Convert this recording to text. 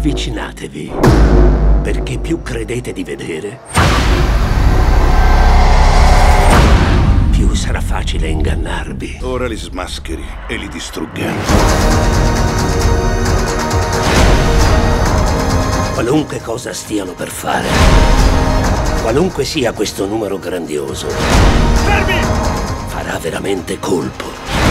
Avvicinatevi, perché più credete di vedere, più sarà facile ingannarvi. Ora li smascheri e li distruggiamo. Qualunque cosa stiano per fare, qualunque sia questo numero grandioso, Fermi! farà veramente colpo.